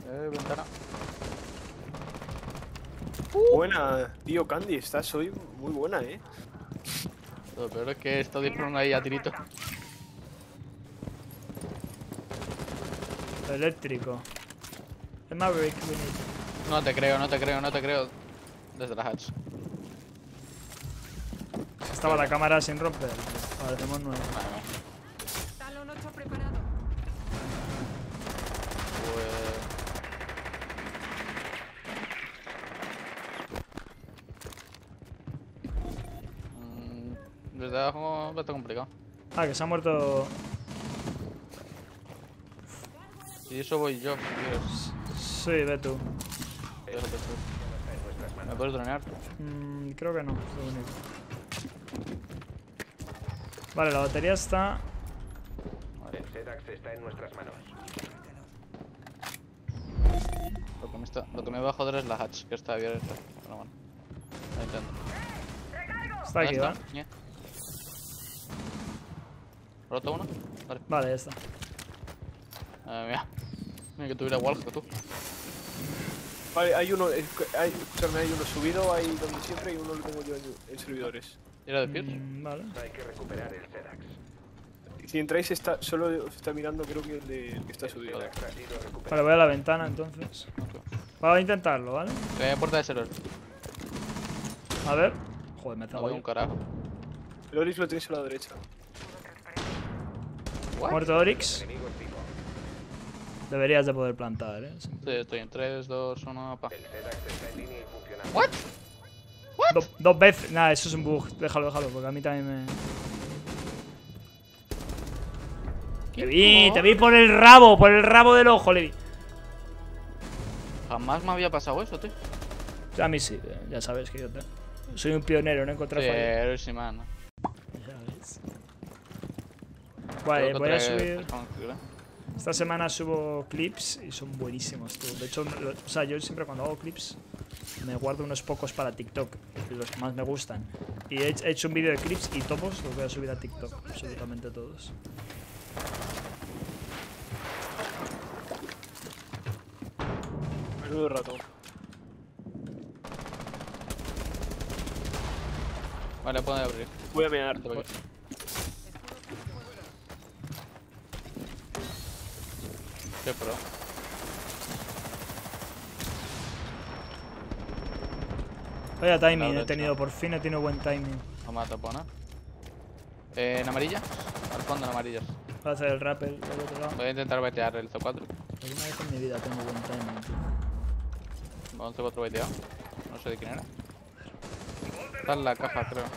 Ventana. Buena, tío, Candy, estás hoy muy buena, Lo peor es que está disparando ahí a tirito. Eléctrico. El Maverick, we need. No te creo, no te creo, no te creo. Desde la hatch. Estaba la cámara sin romper. Vale, hacemos nuevo. Vale, no. Talón 8 preparado. Pues... desde abajo va a estar complicado. Ah, que se ha muerto. Y eso voy yo, Dios. Sí, ve tú. Déjate tú. ¿Me puedes dronear? Creo que no, es lo único. Vale, la batería está. Vale. El Sedax está en nuestras manos. Lo que me va a joder es la hatch, que está abierta. Pero bueno. Lo intento. Está aquí, ¿vale? Yeah. ¿Roto uno? Vale. Vale, ya está. Mira. Mira que tuviera Walk tú. Vale, hay uno, escúchame, hay uno subido ahí donde siempre y uno lo tengo yo en servidores. ¿Era de Pierce? Vale. Hay que recuperar el Sedax. Si entráis, solo está mirando, creo que el que está subido. Sedax ha sido recuperado. Vale, voy a la ventana entonces. Ok. Vamos a intentarlo, ¿vale? Que hay puerta de server. A ver. Joder, me No cago voy yo. un carajo. El Oris lo tenéis a la derecha. What? Muerto Oryx. Enemigo en vivo. Deberías de poder plantar, ¿eh? Sí. Sí, estoy en 3, 2, 1, pa. El Sedax está en línea y funcionando. ¿What? Dos veces. Nada, eso es un bug. Déjalo, porque a mí también me. Te vi por el rabo del ojo, le vi. Jamás me había pasado eso, tío. A mí sí, ya sabes que yo soy un pionero en encontrar Sí, fallos. eres imán, ¿no? Ya ves. Vale, voy a subir. ¿eh? Esta semana subo clips y son buenísimos, tú. De hecho, o sea, yo siempre cuando hago clips me guardo unos pocos para TikTok, los que más me gustan. Y he hecho un vídeo de clips y todos los voy a subir a TikTok, absolutamente todos. Menudo ratón. Vale, puedo abrir. Voy a mear. Te voy. Qué pro. Vaya timing La he derecha. tenido, por fin he tenido buen timing. No me tapona. En amarilla. Al fondo en amarillas. Voy a hacer el rappel del otro lado. Voy a intentar baitear el C4. Alguna vez en mi vida tengo buen timing, tío. Con un C4 baiteado. No sé de quién era. Está en la caja, creo.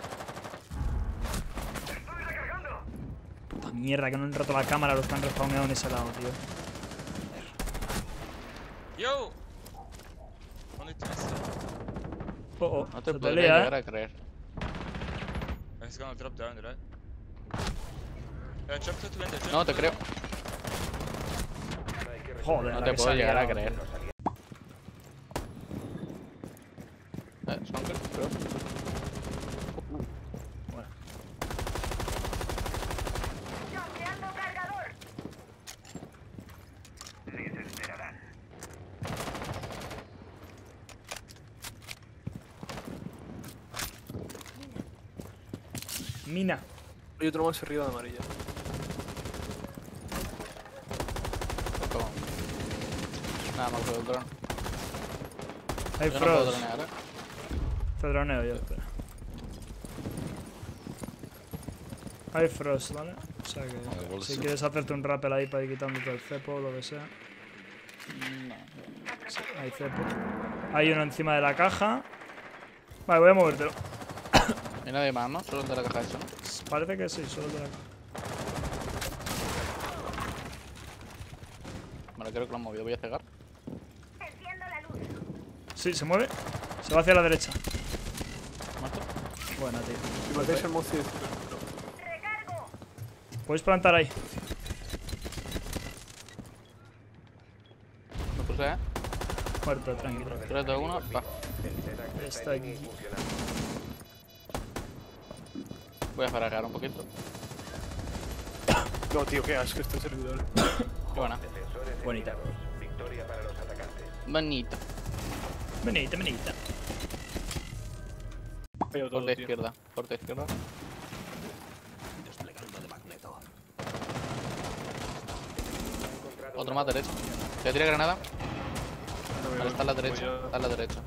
Puta mierda, que no han roto la cámara los que han respawneado en ese lado, tío. Yo! Only 2 Oh, No te se podría pelea, llegar a creer. He's gonna drop down, right? Jump to the window. Jump No te to creo. Joder, No la te que puedo se ha llegar a liado, creer. tío. Skunker, creo. Bueno. Mina. Hay otro más arriba de amarilla. Toma. Nada, me puedo el dron. Hay Yo no puedo frost. dronear, Te droneo yo, espera. Hay frost, ¿vale? O sea que si quieres hacerte un rappel ahí para ir quitándote el cepo o lo que sea. No. Sí, hay cepo. Hay uno encima de la caja. Vale, voy a movértelo. Y nadie más, ¿no? Solo el de la caja eso, ¿no? Parece que sí, solo de la caja. Vale, creo que lo han movido. Voy a cegar. Sí, se mueve. Se va hacia la derecha. ¿Muerto? Buena, tío. Si matáis el monstruo, Podéis plantar ahí. Me puse, ¿eh? Muerto, tranquilo. 3, 2, 1, pa. Está aquí. Voy a faragar un poquito. No, tío, qué asco este servidor. Qué buena. Defensores Bonita. eliminados. Victoria para los Bonito. Venite, venite. Fallo todo, Puerta tío. izquierda. Puerta izquierda. Otro más derecho. ¿Te tira granada? Vale, está a la derecha. Está a la derecha.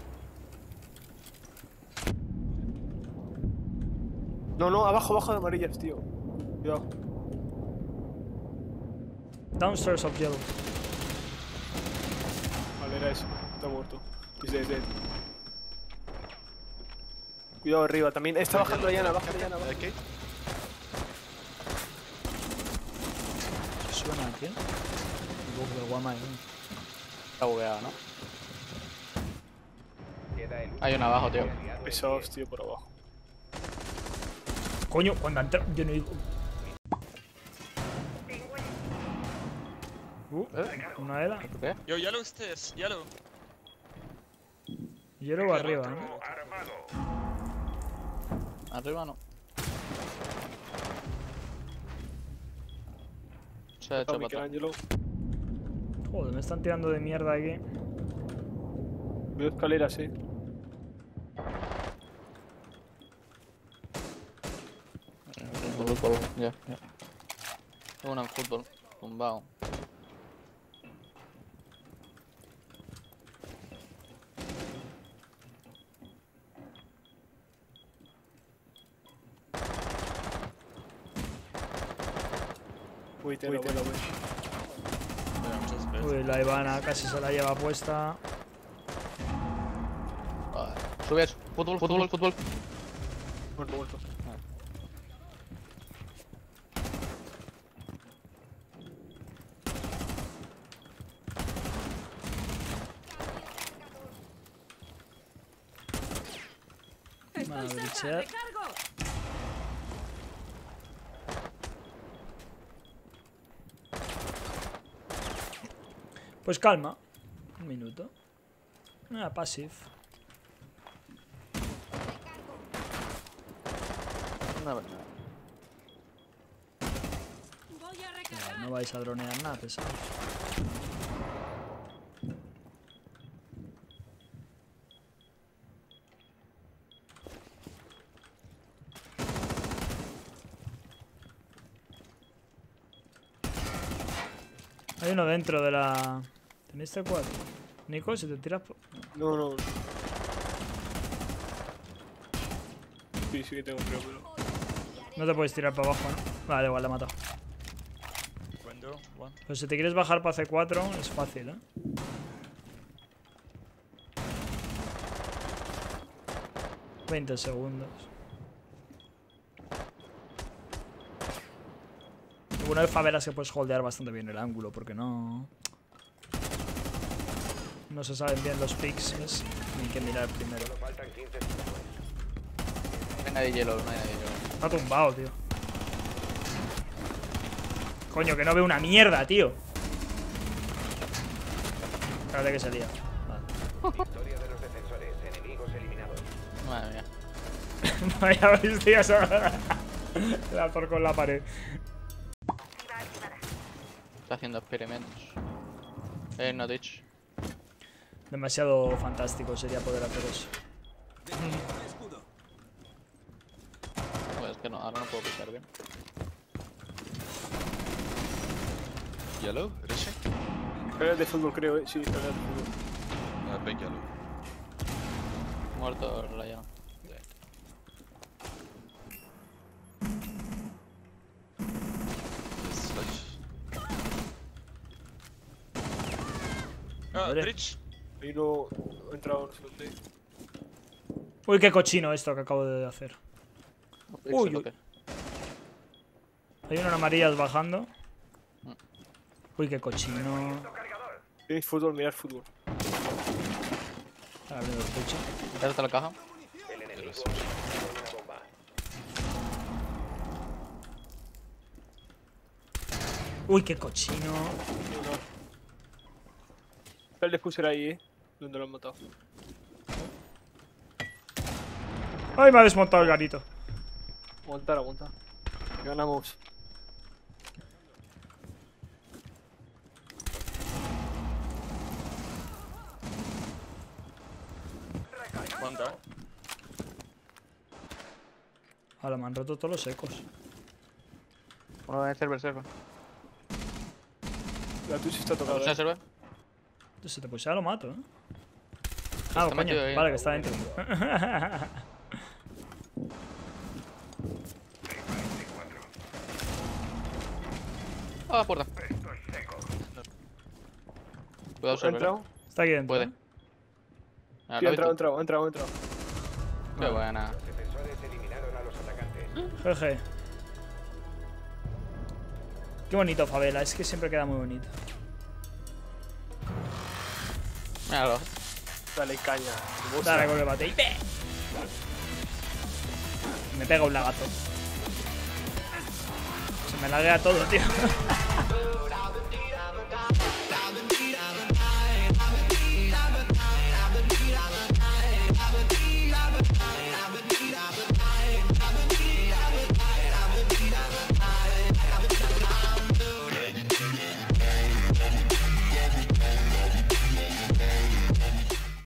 No, no, abajo de amarillas, tío. Cuidado. Downstairs of yellow. Vale, era eso. Está muerto. Es dead. Cuidado arriba también. Está bajando Diana, baja Diana. ¿Qué? ¿Qué suena aquí? El bug del Guamai. Está bugueado, ¿no? Queda el Hay uno abajo, tío. aliado Pesados, tío, por abajo. Coño, cuando entra. Yo no digo. Una era. ¿Qué? Yo, yellow stairs, yellow. Yellow arriba, ¿no? Arriba no. Se ha hecho para atrás. Michelangelo. Joder, me están tirando de mierda aquí. Veo escaleras, Fútbol, ya. Uno en fútbol. Tumbado. Uy, te lo voy. Yeah, I'm just bad. Uy, la Ivana casi se la lleva puesta. Vale. Sube eso. Fútbol. Muerto. Vale, Estoy cerca, bichear. recargo. Pues calma. Un minuto. Ah, passive. No, no. Voy a recargar. No vais a dronear nada, pesado. Hay uno dentro de la... ¿Tenéis C4? Nico, si te tiras... No. Sí que tengo, creo, pero. No te puedes tirar para abajo, ¿no? Vale, igual, la he matado. Window, one. Pues si te quieres bajar para C4 es fácil, ¿eh? $20 segundos. Lo bueno de Favela es que puedes holdear bastante bien el ángulo, porque no... No se saben bien los picks, ¿ves? Ni hay que mirar primero. Solo faltan 15 segundos. No hay nadie hielo, no hay nadie hielo. Está tumbado, tío. Coño, que no veo una mierda, tío. Espérate que se lía. Vale. Victoria de los defensores. Enemigos eliminados. Madre mía. Vaya bestias ahora. La torco en la pared. Está haciendo experimentos. No ditch. Demasiado fantástico sería poder hacer eso. Pues es que no, ahora no puedo pisar bien. Yellow? Rushing? Escaleras de fútbol, creo, Sí, escaleras de fútbol. Big yellow. Muerto la llama. This flash. Ah, Vale. bridge. Ahí no he entrado, no sé dónde. Uy, qué cochino esto que acabo de hacer. Uy, Uy, uy. Hay unas amarillas bajando. Uy, qué cochino. Tenéis fútbol, mirad fútbol. Está abriendo el techo. ¿Ya está la caja? El enemigo ha lanzado una bomba. Uy, qué cochino. Está el diffuser ahí, donde lo han matado. Ay, me ha desmontado el garito. Aguantar. Ganamos. One down. Ahora me han roto todos los ecos. Uno en server, server. La Twitch está tocada. ¿Uno en server? Si te pusiera lo mato, ¿eh? Está Ah, coño. metido ahí. Vale, que está dentro. Ah, puerta. Cuidado, ¿Ha server. entrado? Está aquí dentro. Puede. ¿eh? Ah, Sí, ¿lo ha has visto? entrado. Qué buena. Los defensores eliminaron a los atacantes. Jeje. Qué bonito, Favela. Es que siempre queda muy bonito. Míralo. Dale caña. Dale con el bate. Me pega un lagato. Se me laguea todo, tío.